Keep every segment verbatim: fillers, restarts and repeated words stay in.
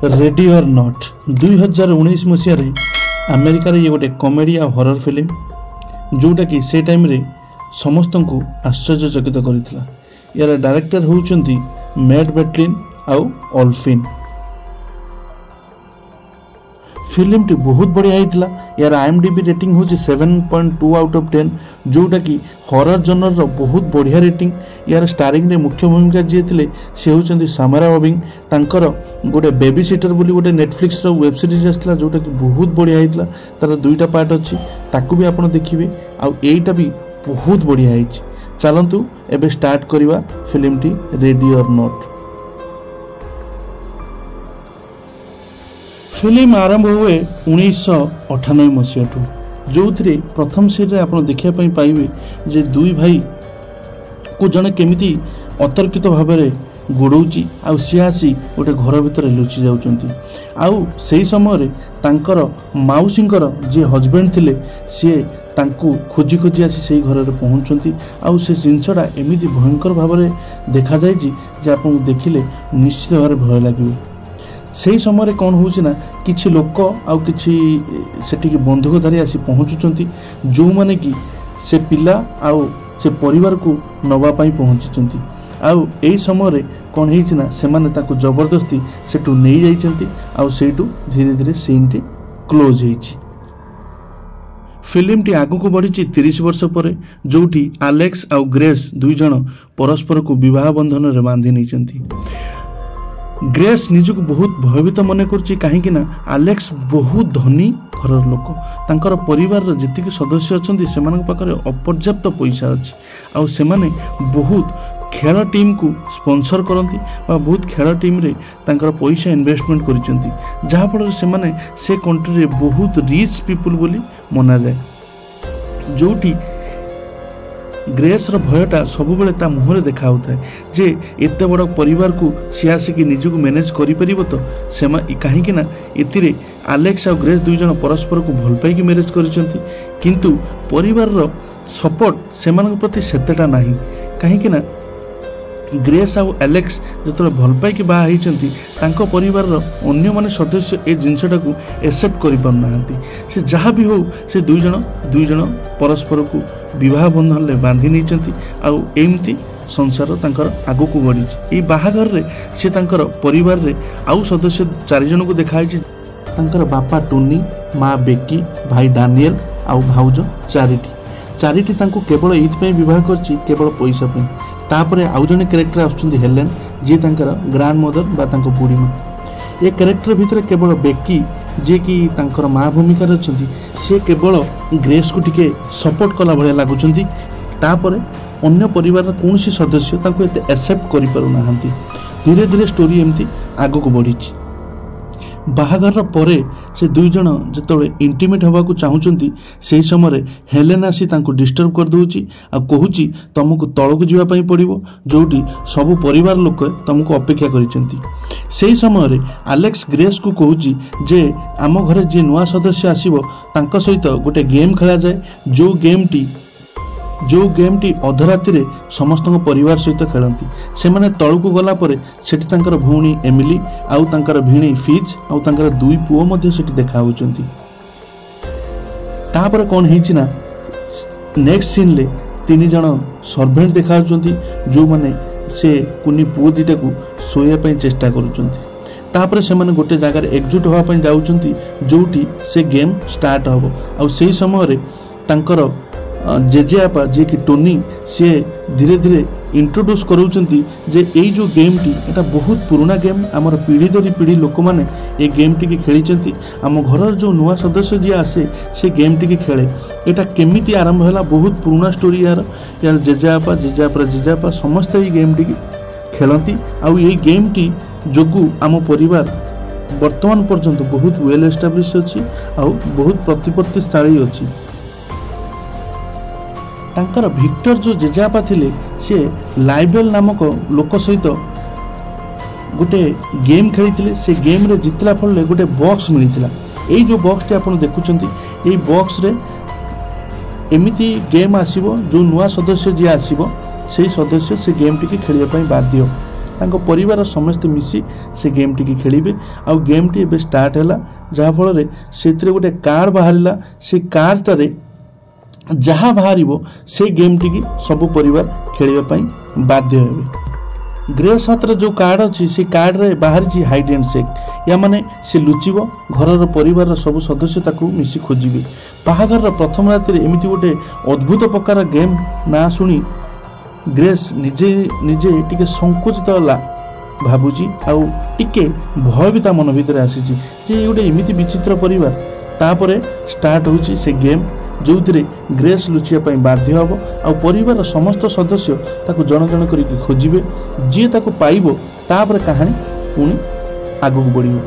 Ready or not दुई हजार उन्नीस मसीह अमेरिकार ये गोटे कॉमेडी आ हॉरर फिल्म जोटा कि से टाइम रे समस्त को आश्चर्यचकित करथिला। यार डायरेक्टर होउचंती मैट बेटलिन आउ ऑल्फिन। फिल्म टी बहुत बढ़िया होता। यार आईएमडीबी रेटिंग हूँ seven point two out of ten जोटा कि हॉरर जनर रो बहुत बढ़िया रेटिंग। यार स्टारिंग रे मुख्य भूमिका जी थे से होचंती सामारा बॉबिंग। तांकर गोटे बेबी सीटर बोली गोटे नेटफ्लिक्स रो वेब सीरीज आसला जोटा कि बहुत बढ़िया होता। तार दुईटा पार्ट अच्छी ताकू भी आपण देखिए आउ एटा भी बहुत बढ़िया है। चलतु एबे स्टार्ट करवा फिल्म टी रेडी और नॉट। फिल्म आरंभ हुए उन्नीस अठानबे मसीहा जो थे प्रथम सीन आप देखा पाइबे जे दुई भाई को जड़े केमिति अतर्कित भाव में गोड़ौची आउ सी आसी गोटे घर भितर लुचि जाउचंती। आउ सही समय तांकर माउसींकर जे हजबैंड थिले सी तांकू खोजी खोजी आसी से घर में पहुँचती। आउ से जिनसटा एमती भयंकर भाव में देखा जाए जे आपको देखिले निश्चित भाव भय लगे। से समय कौन होना किछि लोक आउ किछि सेठी बंधुकधारी आसी पहुँचुंट जो माने कि से पिला आउ से परिवार को नवा पाई पहुँची। आउ एई समय कौन होना से माने ताको जबरदस्ती सेठू नहीं जाइछंती आउ सेठू धीरे धीरे सीन टी क्लोज होइछि। फिल्म टी आगु को बढ़ी तीस वर्ष पर जोठी आलेक्स आउ ग्रेस दुई जन परस्पर को विवाह बंधन रे बांधी नहीं। ग्रेस निजको बहुत भयभीत मन कर कहीं आलेक्स बहुत धनी घर लोक तांकर परिवार जितकी सदस्य अच्छा से पाखे अपर्याप्त पैसा अच्छी आउ से बहुत खेल टीम को स्पॉन्सर करती बहुत खेल टीम रे तांकर पैसा इन्वेस्टमेंट कर जहाँफल से से कंट्री रे बहुत रिच पीपुल बोली मना जाए। जोठी ग्रेस रो भयटा सब बेले ता मुहरे देखा होता है जे एते बड़ परिवार को सी आसिकी निजको मैनेज करि परिबो तो से कहीं ना एतिरे आलेक्स और ग्रेस दुई जन परस्पर को भल पाई मैरेज करिसंती किंतु परिवार रो सपोर्ट से प्रति सेतेटा नहीं। कहीं ना ग्रेस आउ एलेक्स जो भल पाई बाहा होती परिवार अन्य माने सदस्य ए जिनसटा को एक्सेप्ट कर पारना से जहाँ भी हो से दुई जन दुई जन परस्पर को विवाह बंधन में बांधि नहीं आउ एमती संसार तांकर आगु को बढ़ी। ये बाहाघर रे से तांकर परिवार रे आउ सदस्य चार जन को देखा तांकर बापा टोनी माँ बेकी भाई डानियल आउ भाउज चारिटी चारिटी तांको केवल एइथि विवाह करछि केवल पैसा पे। तापरे आउ जने कैरेक्टर आछुंती हेलेन जी तांकर ग्रांड मदर बा तांको बुढ़ी माँ। ये कैरेक्टर भितर केवल बेकी जे कि तांकर माँ भूमिका रचंती से केवल ग्रेस को टिके सपोर्ट कला भले लागुचंती। तापरे अन्य परिवार कौन सी सदस्य तांको एते एक्सेप्ट करि पारु नाहंती। धीरे धीरे स्टोरी एमती आगो को बढ़ी। बाहाघर परे से दुई जन जिते इंटीमेट हवा को चाहूँगी से समय हेलेन आसी तांको डिस्टर्ब कर दूची आ कहूची तुमको तलक जावाई पड़ो जोटी सबू परिवार लोक तुमको अपेक्षा करिसेंती। से समय आलेक्स ग्रेस को कहूची जे आम घरे जे नुआ सदस्य आसीबो तांको सहित गोटे गेम खेला जाए जो गेम टी जो गेम टी अधराति रे समस्त परिवार सहित खेलती। से माने तलू को गला परे सेठी तांकर भौणी एमिली आउ तांकर भिणी फिज आउ तांकर दुई पुओ मध्ये सेठी देखा होचंती। तापर कोन हिची ना नेक्स्ट सीन ले तीन जन सर्वेंट देखा होचंती जो माने से कुनी पुओ दिटा को सोया पई चेष्टा करूचंती। तापर से माने गोटे जगह एकजुट होवा पई जाउचंती जोठी से गेम स्टार्ट हबो। आउ सेही समय रे तांकर जेजेआपा जे कि टोनी सी धीरे धीरे इंट्रोड्यूस करूचंती जे एई जो गेम टी एटा बहुत पुराना गेम आमर पीढ़ी दरी पीढ़ी लोक माने ए गेम टी के खेली आम घर जो नुआ सदस्य जी आसे से गेम टी के खेले एटा केमिति आरंभ हैला बहुत पुराना स्टोरी यार यार जेजेआपा जेजेआपा जेजेआपा समस्त ए गेम टी खेलती आउ ए गेम टी जोगु आम परिवार वर्तमान पर्यंत बहुत वेल एस्टाब्लिश अछि आउ बहुत प्रतिपत्तिशाली अछि। तांकर विक्टर जो जेजेआपा थिले से लाइबेल नामक लोक सहित गोटे गेम खेली से गेम रे जितला फल गोटे बॉक्स मिलता। यही जो बॉक्स टी आपन देखुचंती यही बॉक्स रे एमिति गेम आसीबो जो नुआ सदस्य जी आसीबो से सदस्य से गेम टी के खेलिया पई बाध्य। तांको परिवार समस्त मिसी से गेम टी खेलिबे। आ गेम टी एबे स्टार्ट हैला जहा फल से गोटे कार्ड बाहरिला से कार्ड टारे जहाँ बाहर से गेम टी सब परिवार खेलिबा पई बाध्य हेबे। ग्रेस हाथ जो कार्ड अच्छी से कार्ड रे बाहरी हाइड एंड सेक या माने से लुचिब घर परिवार सब सदस्य ताकू मिसी खोजिबे। बाहागर प्रथम राति एमती गोटे अद्भुत प्रकार गेम ना शुणी ग्रेस निजे निजे टिके संकुचित ला भाबुची आउ टिके भय भी ता मन भितर आसी जे गोटे एमती विचित्र परिवार। तापरे स्टार्ट होची से गेम जो ग्रेस लुचिया बाध्य हम आ परिवार समस्त सदस्य ताको जन जन करके खोजिबे। जी ताको पाइबो तापर कहानी पुणी आगू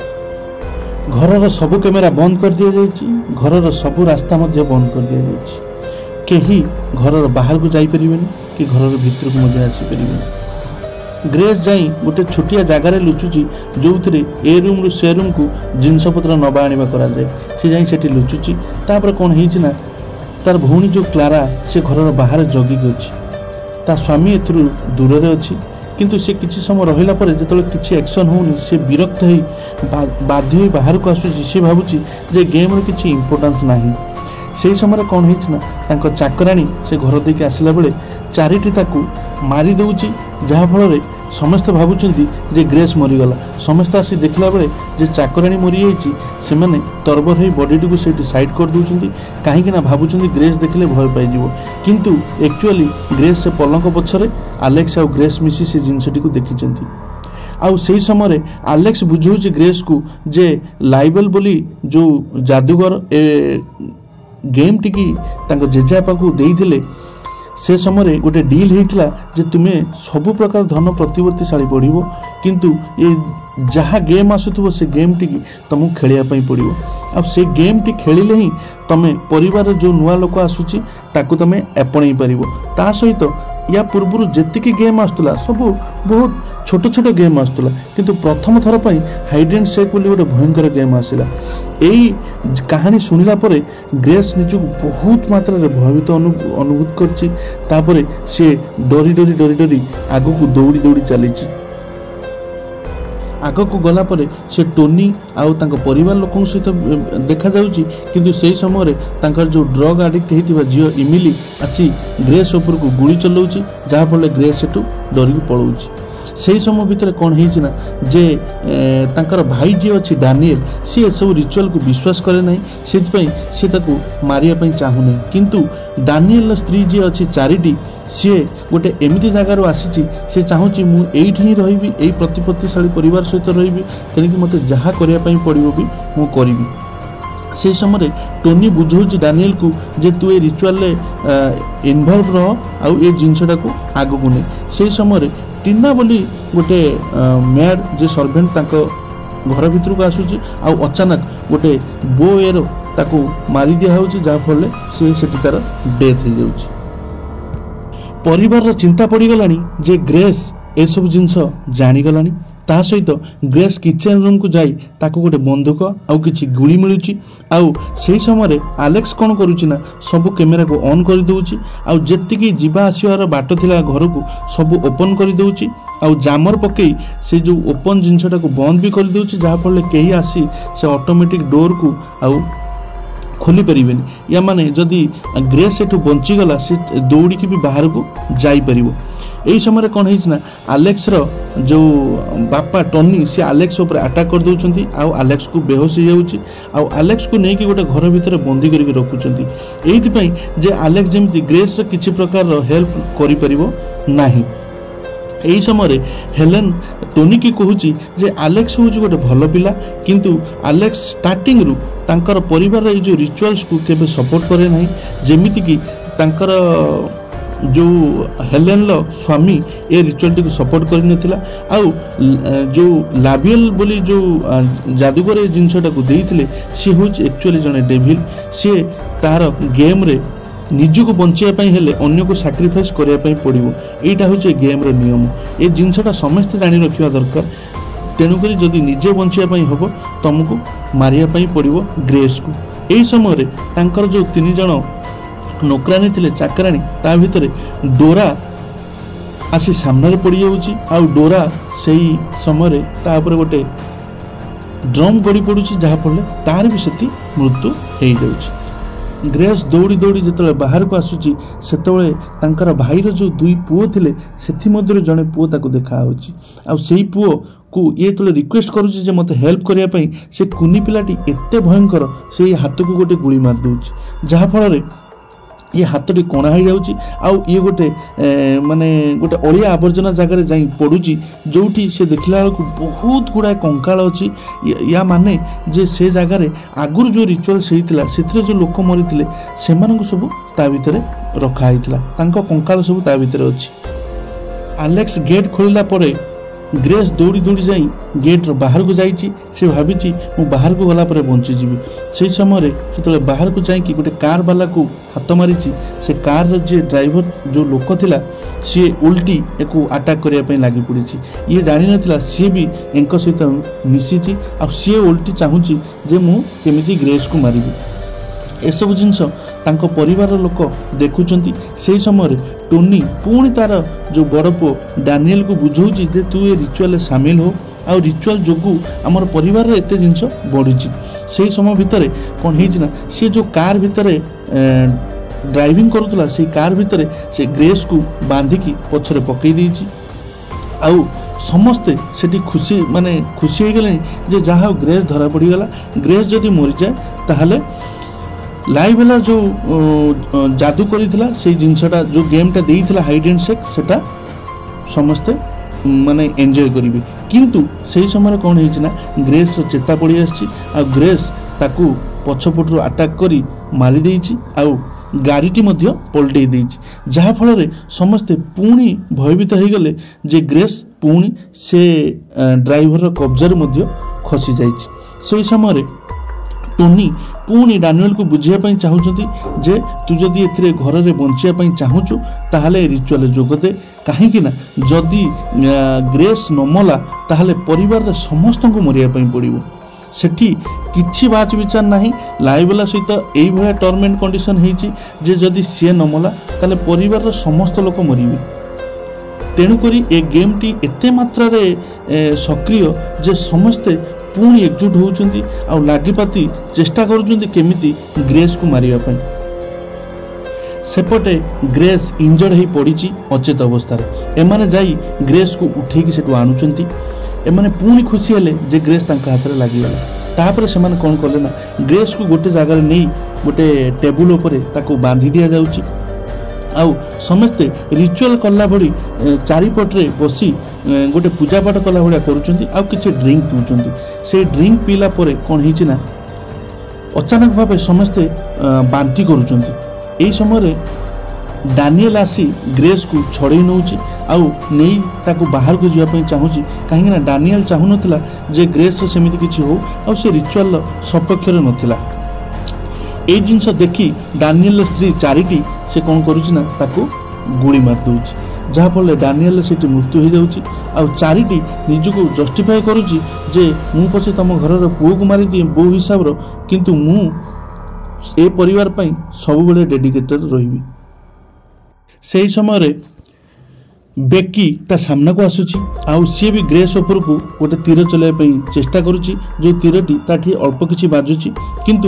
बढ़िबो। घरर सबु कैमेरा बंद कर दिया जायछि, घरर सबु रास्ता मध्य बंद कर दिया जायछि। केही घरर बाहर को जाई परिबेनी कि घरर भीतर को मध्य आसी परिबेनी। ग्रेस जाई गोटे छोटिया जगार लुचुची जो ए रूम रु से रूम को जिनस पत्र नबा आनिबा करा जाए। से जाई सेठी लुचुची। तापर कोन हेछि ना तार भौणी जो क्लारा से घर बाहर जगिक अच्छी ता स्वामी एथु दूर रे अच्छी किंतु से किछि समय रहिला परे जेतले किछि एक्शन होनी से विरक्त होई बाध्य होई बाहर को आसुची। से भाबुची जे गेम रे किछि इंपोर्टेंस नाही। से समय कौन होइछि ना तांको चाकराणी से घर देके आसिला बेले चारिटी ताकू मारी दउची जहा फल समस्त भावुचंती जे ग्रेस मरीगला। समस्त आसी देखला बेले जे चाकराणी मरी जाइछि से माने तरबर होई बॉडी को सेठी साइड कर दउचंती काहे ना भावुचंती ग्रेस देखले भय पाई जिवो। किंतु एक्चुअली ग्रेस से पलंक पछरे आलेक्स और ग्रेस मिसी से जिनसटी को देखिचंती। आउ सही समय आलेक्स बुझौछि ग्रेस को जे लाइबल बोली जो जादूगर ए गेम टिकी तांको जेजापा को देइथिले से समय गोटे डील होता जे तुम्हें सबु प्रकार धन प्रतिवर्तीशाली पड़ो किंतु ये जहाँ गेम आसुथबो से गेम टी तुमको खेलिया पड़ो। आ से गेम टी खेलिले ही तमें परिवार जो नुआ लोक आसुची ताकू तमें आपणई पारिबो। ता सहित या पूर्व जेतिकी गेम आसुला सब बहुत छोट छोट गेम आसुला किंतु प्रथम थर पर हाइड एंड सेक बोली गोटे भयंकर गेम आसला। यही कहानी शुणिला परे ग्रेस निजक बहुत मात्रा रे भयभीत अनुभूत करछि। तापरे से डरी डरी डरी डरी आगो को दौड़ी दौड़ी चली आग को गला परे से टोनी आउ तांको परिवार लोकों सहित देखा जाउची किंतु सेही समय तांकर जो ड्रग आडिक्ट हेतिबा जियो इमिली आसी ग्रेस ऊपर को गुली चलाउची जहा फल ग्रेस एटू डरी पळौची। से समय भितर कौन है जे तांकर भाई जी अच्छी डानिएल सी सब रिचुअल को विश्वास करे नहीं से सी ताकू मारिया पई चाहू नहीं किंतु डानिएल स्त्री जी अच्छी चारिटी सी गोटे एमती जगार आसी से चाहूँगी मुझे ही रही यही प्रतिपत्तिशाली परिवार सहित रही तेणिक मत जहाँ करने पड़ो भी मु करी। से समय टोनी बुझौछि डानिएल को जे तू ए रिचुअल इनवॉल्व रह आउ ए जिनसटा को आगु को नहीं। से समय टीना बोली गोटे मैड जे सर्वेंट ताको घर भितर को आसुची आउ अचानक गोटे बो एरो ताको मारी दिया होची जहा फल से सेठी तार डेथ हो जाउची। परिवार चिंता पड़ी गलानी जे ग्रेस ए सब जिनस जानी गलानी। ता सहित ग्रेस किचन रूम को जाई ताको गोटे बंदूक आउ किछि गुली मिलुची। आउ सेही समय आलेक्स कोन करूची ना सब कैमेरा को ऑन कर दउची आउ जेतिकी जीवा आसीवार बाट थिला घर को सब ओपन कर दउची आउ जामर पकई से जो ओपन जिनसटा को बंद भी कर दउची जहा फल केही आसी से ऑटोमेटिक डोर को आउ खोली परिबेनी या माने जदि ग्रेस एठू बंची गला से दौड़ी की भी बाहर को जाई परिबो। यही समय कौन है आलेक्स रो जो बापा टोनी सी आलेक्स ऊपर अटैक कर दउचंती आउ आलेक्स को बेहोश हो जाउची आउ आलेक्स को नहीं कि गोटे घर भितर बंदी करके रखुचंती एइथि पई जे आलेक्स जेमती ग्रेस रो किछि प्रकार रो हेल्प करि परिबो नाही। यही समय हेलेन टोनी की कहूची जे आलेक्स हूँ गोटे भल पिला किंतु आलेक्स स्टार्टिंग रु तांकर परिवार रे जो रिचुअल्स को केबे सपोर्ट करे नाही जेमिति कि तांकर जो हेलेन लो स्वामी ए रिचुअल टी को सपोर्ट करि नथिला आउ जो लाबियल बोली जो जादूगर जिनसटा को देइथिले सी हूँ एक्चुअली जने डेविल सी तार गेम रे निजको बचाई हेले अन्य को सैक्रिफाइस करने पड़ो। यहाँ हूँ गेम रो नियम ए जिनसटा समस्ते जानी रखा दरकार तेणुक जदि निजे बचाई हम तुमको मारिया पड़ो ग्रेस को। यही समय तांकर जो तीन जन नौकरानी थिले चाकरानी ता भितर डोरा आसी सामने पड़ जाऊँगी आउ डोरा से ही समय तापर गोटे ड्रम गड़ी पड़ुची जहाँफल तार भी से मृत्यु हो जाऊँगी। ग्रेस दौड़ी दौड़ी जिते बाहर को आसूची से भाईर जो दुई पुओ थे से जड़े पुओ ताको देखा आ से पुओ को ये तो रिक्वेस्ट करुच्ची मत हेल्प करने से कुनी पिलाटी एत भयंकर से हाथ को गोटे गुली मार दूची जहाँफल ये हाथटी कणा हो जाऊँगी आउ ये गोटे माने गोटे अलिया आवर्जना जगार जा पड़ुची जोठी से देखला बेलू बहुत गुड़ाए कंकाल अच्छी या माने जे से जगार आगुर जो रिचुअल्स होता से जो लोक मरी से सब ता भितर रखाई कंकाल सब ता भितर अच्छी। आलेक्स गेट खोलिला परे ग्रेस दौड़ी दौड़ी जाई गेट बाहर को जाइए से भावी मु बाहर को गला पर बंचीजी से समय जो बाहर को जाकि गोटे कार वाला को हाथ मारी से कार जे ड्राइवर जो लोक थिला सी उल्टी एक अटैक करने लगी पड़ी ये जानी नथिला सी भी एंक सहित मिसी आ सी उल्टी चाहूँगी जे मु केमिति ग्रेस को मारि एसबू जिनस तांको परिवार लोक देखुचंती से समय टोनी पुणी तार जो बड़ पुओ डानिएल को बुझाऊँगी जे तू ये रिचुअल सामिल हो आ रिचुअल जोगु आमर परिवार एत जिनस बढ़ी से समय भितर कौन है सी जो कार भितर ड्राइविंग करुला से कार भितर से ग्रेस को बांधिकी पछरे पकई देछि आउ समस्ते सेठी खुशी माने खुशी हो गले जे जहाँ ग्रेस धरा पड़गला ग्रेस जदि मरी जाए ताहले लाइव वाला जो जादू करिथिला से जिनसटा जो गेमटा देइथिला हाइड एंड सेक सेटा समस्ते माने एंजॉय करिवे किंतु से समय कौन है ग्रेस चेता पड़ी आसी आ ग्रेस ताकू पछपटू अटैक करी मारी देइछि आउ गाड़ीटी मध्य पलटई देइछि जहाँ फल समस्ते पुणी भयभीत हो गले जे ग्रेस पुणी से ड्राइवर कब्जार मध्य खसी जाइछि। से समय टोनी पुणी डानिएल को बुझाई चाहूँगी जे तू जदि ए घर में बचाई चाहूँ ताहले रिचुअल जोगदे कहीं जदि ग्रेस नमला ताहले परिवार समस्त को मरिया पड़ो सेठी किछि बाच विचार नहीं लाइव वाला सहित यही भाया टर्म एंड कंडीशन होती जे जदि सी नमला ताहले परिवार समस्त लोक मरिबे तेणुकरी ए गेम टी एते मात्रा रे सक्रिय जे समस्ते पुणी एकजुट होउचंदी आ लागिपाती चेष्टा करुचंदी केमिति ग्रेस को मारिया पई सेपटे ग्रेस इंजर्ड ही पड़ी अचेत अवस्था एमाने जाई ग्रेस को उठेकी सेटू आणुचंती एमाने पुणी खुशी हेले जे ग्रेस तांका हाथ रे लागिगला तापर से माने कोन करले ना ग्रेस को गोटे जगह रे नहीं गोटे टेबुल ऊपर ताको बांधी दिया जाउची आउ समस्ते रिचुअल कला भड़ी चारिपटे बसी गोटे पूजा पाठ कला भाया करुँच आउ किसी ड्रिंक पीउछंती से ड्रिंक पीला परे कौन है अचानक भाव समस्ते बांती करुँच यही समय डानिएल आसी ग्रेस को छड़े नौची आउ नहीं ताको बाहर को जावाई चाहूँगी कहीं डानिएल चाहू नथिला जे ग्रेस सेमिति किछि हो आउ से रिचुअल सपक्ष नथिला ए जिनस देखी डानिएल स्त्री चारिटी से कौन करुचिना ताको गुड़ी मार दूची जहाँफल डानिएल से मृत्यु हो जाऊँगी आ चारिटी निजको जस्टिफाई करुची जे मु पछे तुम घर पुओ को मारी दिए बो हिसाब रो किंतु मु ए परिवार पई सब बेले डेडिकेटेड रहिबी। से समय बेकी ता सामना को आसुची आउ सी भी ग्रेस ऊपर को गोटे तीर चलाइबा चेष्टा करुची जो तीरटी ताठी अल्प किछि बाजुची किंतु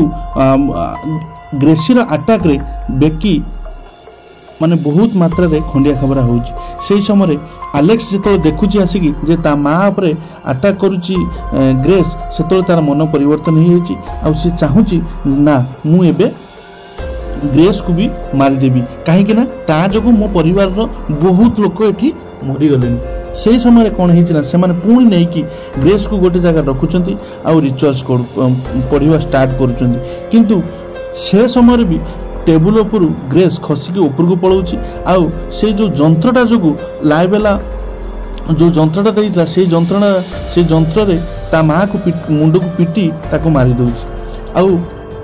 ग्रेसीर अटैक रे बेकी माने बहुत मात्रा रे खंडिया खबरा होउची से समय आलेक्स जो देखुची आसिकी जे ता माँ उपरे अटैक करुची ग्रेस से तार मन परिवर्तन हो जाइए आ सी चाहूँगी ना मु एबे ग्रेस को भी मारिदेवी कहीं ता जो मो परिवार बहुत लोक ये मरीगले से समय कौन है पुणी नहीं कि ग्रेस को गोटे जगह रखुंट आउ रिचुअल्स पढ़ा स्टार्ट करुँच से समय भी टेबुल उपर ग्रेस खसिकी ऊपर को पलाऊँ आउ से जो जंत्रटा जो लाइवेला जो जंत्रटा देता से जंत्रणा से जंत्र ता माँ को मुंड को पिटी ताको मारी दउछि आउ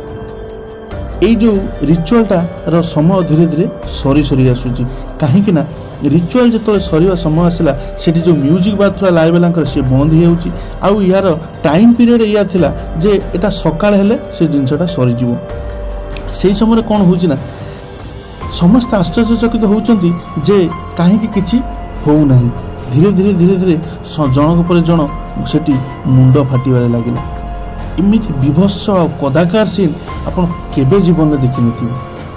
ये जो रिचुअलटा समय धीरे धीरे सरी सरी आसूची कहीं रिचुअल जो सर समय आसला से जो म्यूजिक बाथुरा लाइव वाला सी बंद हो जाऊँगी आउ यार टाइम पीरियड या थिला जे एटा सकाळ हेले से जिनसटा सरीजिवो से समय कौन हो समस्त आश्चर्यचकित होउचंती जे कहीं किछि होना धीरे धीरे धीरे धीरे जनक पर जन सेठी मुंड फाटिबारे लागिला। इमिति विभत्स कदाकार सीन आपण केबे जीवन में देखि नथिबे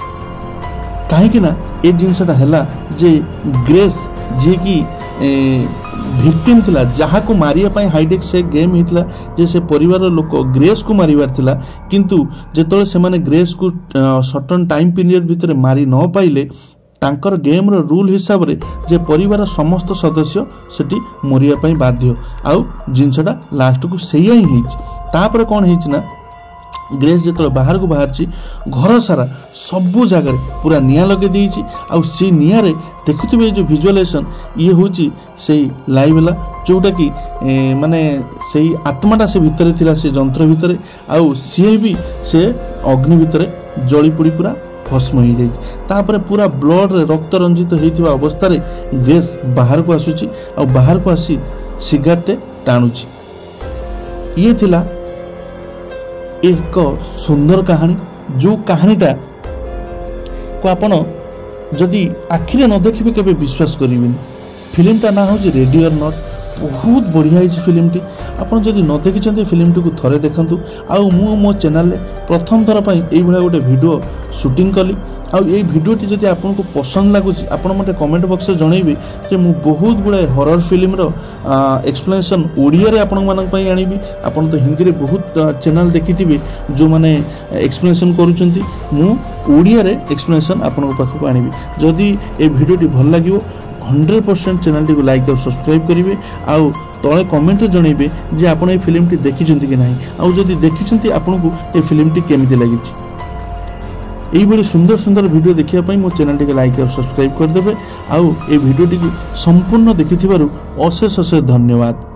कहीं ना ए जिनसटा हैला जे ग्रेस जे कि भिक्टिम थिला जहा को मारिया पाई हाईटेक से गेम हितला जे से परिवार लोक ग्रेस को मारिबार थिला किंतु जेतोले से माने ग्रेस को सर्टन टाइम पीरियड भितर मारी न पाइले तांकर गेम रो रूल हिसाब रे जे परिवार समस्त सदस्य सेठी मरिया पाई बाध्य आउ जिनसटा लास्ट को सेया ही हिच तापर कोन हिच ना ग्रेस जो बाहर को बाहर घर सारा सबू जगह पूरा निया लगे देइछि आउ से निया रे देखुथिबे जो विजुअलाइजेशन ये होची से लाइव वाला जोटा कि ए, माने से आत्माटा से भितर थिला से जंत्र भितर आउ सी भी से अग्नि भितर जली पुड़ी पूरा भस्म हो जाए तापर पूरा ब्लड रे रक्त रंजित होइथिबा अवस्था रे ग्रेस बाहर को आसुची आ बाहर को आसी सिगारेट टाणुची। ये थिला एक सुंदर कहानी जो कहानीटा को आपण जदि आखिरे न देखिबे केबे विश्वास करिवेनी। फिल्मटा ना हो रेडी और नॉट बहुत बढ़िया है फिल्म टी आपन जदि न देखिछन्ते फिल्म टी को थरे देखंतु आउ मु मो चैनल रे प्रथम थर पई एई भला गोटे वीडियो शूटिंग कली आउ एई वीडियो टी जदि आपन को पसंद लागुची आपन मते कमेंट बॉक्स रे जणैबे जे मु बहुत गुडा हॉरर फिल्म रो एक्सप्लेनेशन ओडिया रे आपन मानक पई आनिबी। आपन तो हिंदी रे बहुत चैनल देखिथिबे जो माने एक्सप्लेनेशन करूचंती मु ओडिया रे एक्सप्लेनेशन आपन को पाखु आनिबी। जदि ए वीडियो टी भल लागिवो हंड्रेड परसेंट चैनल टी को लाइक और सब्सक्राइब करेंगे आउ तले कमेंट जनइबे जे आपण ए फिल्म टी देखिछंती कि नाही आउ जदि देखिछंती आपन को ए फिल्म टी केमिति लागिछि। एई बड़ी सुंदर सुंदर वीडियो देखिया पई मो चैनल टी को लाइक और सब्सक्राइब कर देबे आउ ए वीडियो टी संपूर्ण देखिथिबारु अशेष अशेष धन्यवाद।